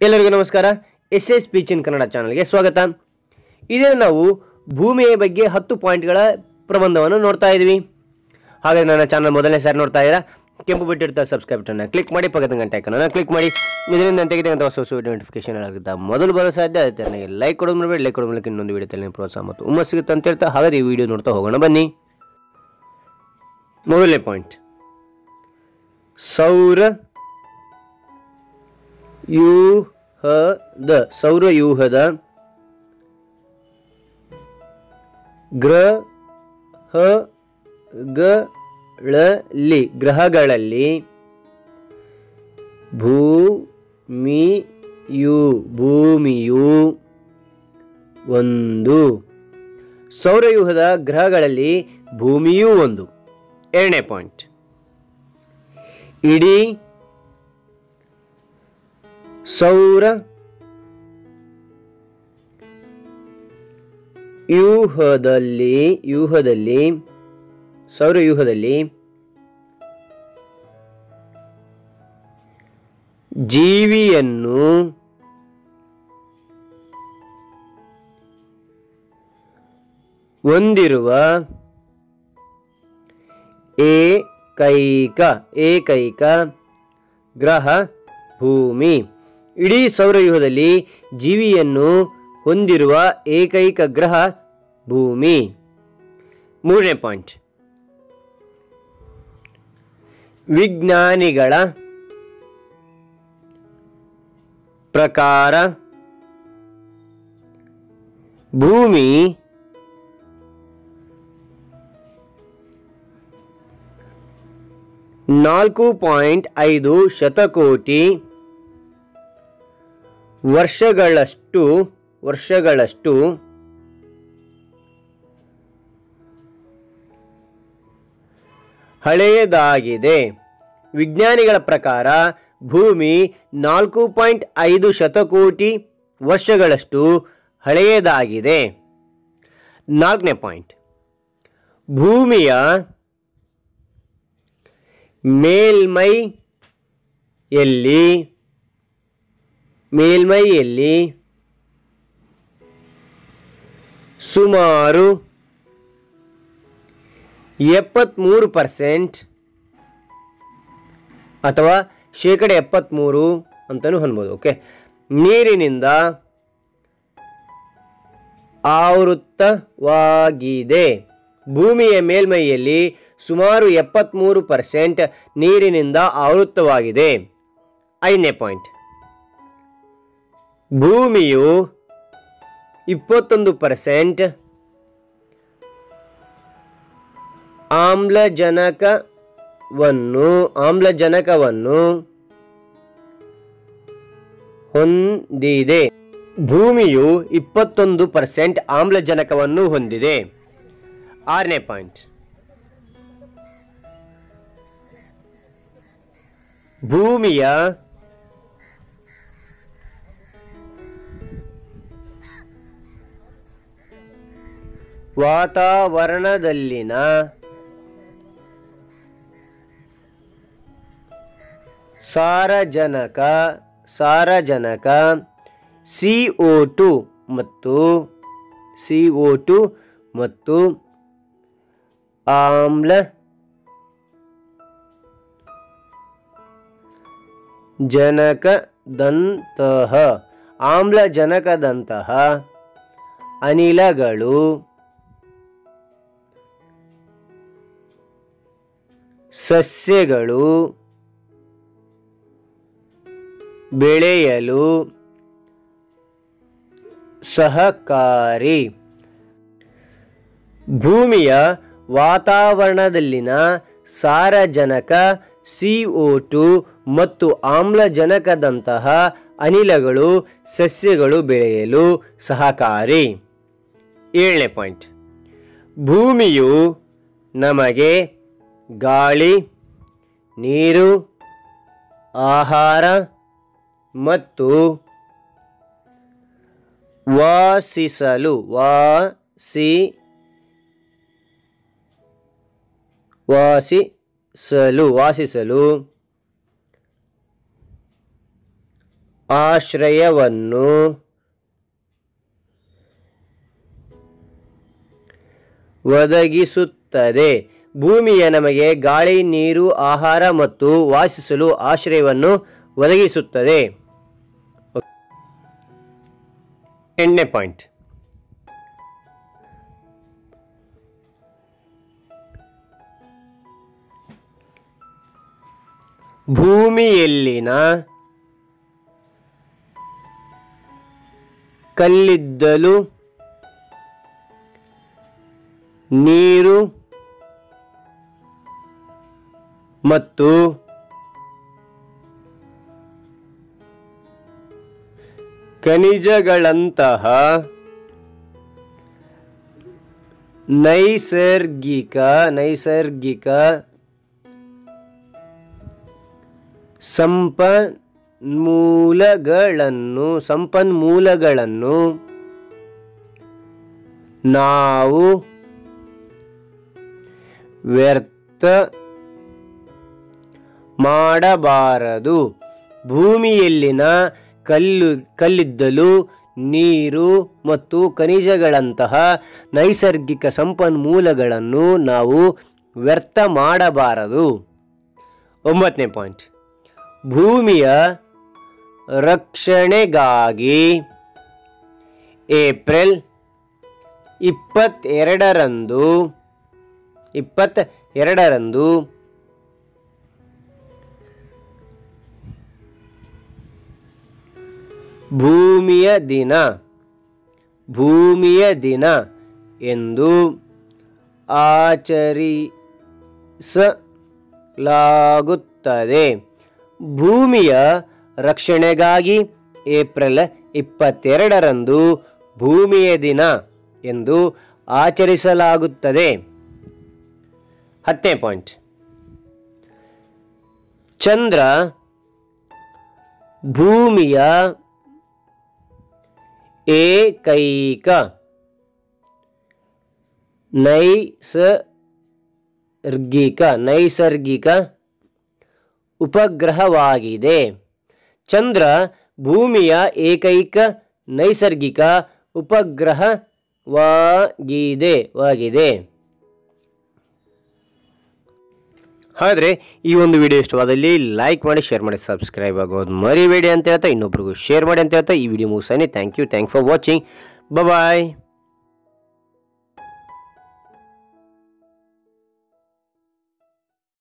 ಎಲ್ಲರಿಗೂ ನಮಸ್ಕಾರ. S speech in Kannada ಚಾನಲ್ಗೆ ಸ್ವಾಗತ. ಇದೇ ನಾವು ಭೂಮಿಯ ಬಗ್ಗೆ 10 ಪಾಯಿಂಟ್ಗಳ ಪ್ರಬಂಧವನ್ನು ನೋಡ್ತಾ ಇದ್ವಿ. ಹಾಗೆ ನನ್ನ ಚಾನಲ್ ಮೊದಲನೇ ಸಾರಿ ನೋಡ್ತಾ ಇದ್ದೀರಾ, ಕೆಂಪು ಬಿಟ್ಟಿರ್ತಾರೆ ಸಬ್ಸ್ಕ್ರೈಬ್ ಬಟನ್ನ ಕ್ಲಿಕ್ ಮಾಡಿ, ಪಕ್ಕದ ಗಂಟೆ ಐಕಾನನ್ನು ಕ್ಲಿಕ್ ಮಾಡಿ. ಇದರಿಂದ ತೆಗೆದಂಥ ಹೊಸ ವಿಡಿಯೋ ನೋಟಿಫಿಕೇಶನ್ ಆಗುತ್ತೆ ಮೊದಲು ಬರೋ ಸಾಧ್ಯ ಆಗುತ್ತೆ. ನನಗೆ ಲೈಕ್ ಕೊಡೋದು ಮಾಡಬೇಡಿ. ಲೈಕ್ ಕೊಡೋ ಮೂಲಕ ಇನ್ನೊಂದು ವಿಡಿಯೋ ತಲೆ ಪ್ರೋತ್ಸಾಹ ಮತ್ತು ಹುಮ್ಮಸ್ ಸಿಗುತ್ತೆ ಅಂತ ಹೇಳ್ತಾ ಹಾಗಾದ್ರೆ ಈ ವಿಡಿಯೋ ನೋಡ್ತಾ ಹೋಗೋಣ ಬನ್ನಿ. ಮೊದಲನೇ ಪಾಯಿಂಟ್, ಸೌರವ್ಯೂಹದ ಗ್ರಹಗಳಲ್ಲಿ ಭೂಮಿಯು ಒಂದು. ಸೌರವ್ಯೂಹದ ಗ್ರಹಗಳಲ್ಲಿ ಭೂಮಿಯೂ ಒಂದು. ಎರಡನೇ ಪಾಯಿಂಟ್, ಇಡೀ ಸೌರವ್ಯೂಹದಲ್ಲಿ ಜೀವಿಯನ್ನು ಹೊಂದಿರುವ ಏಕೈಕ ಗ್ರಹ ಭೂಮಿ. ಇಡೀ ಸೌರವ್ಯೂಹದಲ್ಲಿ ಜೀವಿಯನ್ನು ಹೊಂದಿರುವ ಏಕೈಕ ಗ್ರಹ ಭೂಮಿ. ಮೂರನೇ ಪಾಯಿಂಟ್, ವಿಜ್ಞಾನಿಗಳ ಪ್ರಕಾರ ಭೂಮಿ 4.5 ಶತಕೋಟಿ ವರ್ಷಗಳಷ್ಟು ಹಳೆಯದಾಗಿದೆ. ವಿಜ್ಞಾನಿಗಳ ಪ್ರಕಾರ ಭೂಮಿ 4.5 ಶತಕೋಟಿ ವರ್ಷಗಳಷ್ಟು ಹಳೆಯದಾಗಿದೆ. ನಾಲ್ಕನೇ ಪಾಯಿಂಟ್, ಭೂಮಿಯ ಮೇಲ್ಮೈಯಲ್ಲಿ ಸುಮಾರು 73% ಅಥವಾ 73% ಅಂತಲೂ ಅನ್ಬೋದು. ಓಕೆ, ನೀರಿನಿಂದ ಆವೃತವಾಗಿದೆ. ಭೂಮಿಯ ಮೇಲ್ಮೈಯಲ್ಲಿ ಸುಮಾರು 73% ನೀರಿನಿಂದ ಆವೃತವಾಗಿದೆ. ಐದನೇ ಪಾಯಿಂಟ್, ಭೂಮಿಯು 21% ಆಮ್ಲಜನಕವನ್ನು ಹೊಂದಿದೆ. ಭೂಮಿಯು 21% ಆಮ್ಲಜನಕವನ್ನು ಹೊಂದಿದೆ. ಆರನೇ ಪಾಯಿಂಟ್, ಭೂಮಿಯ ವಾತಾವರಣದಲ್ಲಿನ ಸಾರಜನಕ CO2 ಮತ್ತು ಆಮ್ಲಜನಕದಂತಹ ಅನಿಲಗಳು ಸಸ್ಯಗಳು ಬೆಳೆಯಲು ಸಹಕಾರಿ. ಭೂಮಿಯ ವಾತಾವರಣದಲ್ಲಿನ ಸಾರಜನಕ CO2 ಮತ್ತು ಆಮ್ಲಜನಕದಂತಹ ಅನಿಲಗಳು ಸಸ್ಯಗಳು ಬೆಳೆಯಲು ಸಹಕಾರಿ. ಏಳನೇ ಪಾಯಿಂಟ್, ಭೂಮಿಯು ನಮಗೆ ಗಾಳಿ, ನೀರು, ಆಹಾರ ಮತ್ತು ವಾಸಿಸಲು ಆಶ್ರಯವನ್ನು ಒದಗಿಸುತ್ತದೆ. ಭೂಮಿಯ ನಮಗೆ ಗಾಳಿ, ನೀರು, ಆಹಾರ ಮತ್ತು ವಾಸಿಸಲು ಆಶ್ರಯವನ್ನು ಒದಗಿಸುತ್ತದೆ. 8ನೇ ಪಾಯಿಂಟ್, ಭೂಮಿಯಲ್ಲಿನ ಕಲ್ಲಿದ್ದಲು, ನೀರು ಮತ್ತು ಖನಿಜಗಳಂತಹ ನೈಸರ್ಗಿಕ ಸಂಪನ್ಮೂಲಗಳನ್ನು ನಾವು ವ್ಯರ್ಥ ಮಾಡಬಾರದು. ಭೂಮಿಯಲ್ಲಿನ ಕಲ್ಲಿದ್ದಲು, ನೀರು ಮತ್ತು ಖನಿಜಗಳಂತಹ ನೈಸರ್ಗಿಕ ಸಂಪನ್ಮೂಲಗಳನ್ನು ನಾವು ವ್ಯರ್ಥ ಮಾಡಬಾರದು. 9ನೇ ಪಾಯಿಂಟ್, ಭೂಮಿಯ ರಕ್ಷಣೆಗಾಗಿ ಏಪ್ರಿಲ್ 22ರಂದು ಭೂಮಿಯ ದಿನ ಎಂದು ಆಚರಿಸಲಾಗುತ್ತದೆ. ಭೂಮಿಯ ರಕ್ಷಣೆಗಾಗಿ ಏಪ್ರಿಲ್ 22ರಂದು ಭೂಮಿಯ ದಿನ ಎಂದು ಆಚರಿಸಲಾಗುತ್ತದೆ. 10ನೇ ಪಾಯಿಂಟ್, ಚಂದ್ರ ಭೂಮಿಯ ಏಕೈಕ ನೈಸರ್ಗಿಕ ಉಪಗ್ರಹವಾಗಿದೆ. ಚಂದ್ರ ಭೂಮಿಯ ಏಕೈಕ ನೈಸರ್ಗಿಕ ಉಪಗ್ರಹವಾಗಿದೆ. ಹಾಗಾದರೆ ಈ ಒಂದು ವಿಡಿಯೋ ಇಷ್ಟವಾದಲ್ಲಿ ಲೈಕ್ ಮಾಡಿ, ಶೇರ್ ಮಾಡಿ, ಸಬ್ಸ್ಕ್ರೈಬ್ ಆಗೋದು ಮರಿಬೇಡಿ ಅಂತ ಹೇಳ್ತಾ ಇನ್ನೊಬ್ರಿಗೂ ಶೇರ್ ಮಾಡಿ ಅಂತ ಹೇಳ್ತಾ ಈ ವಿಡಿಯೋ ಮುಗಿಸ್ತಾನೆ. Thank you for watching. Bye.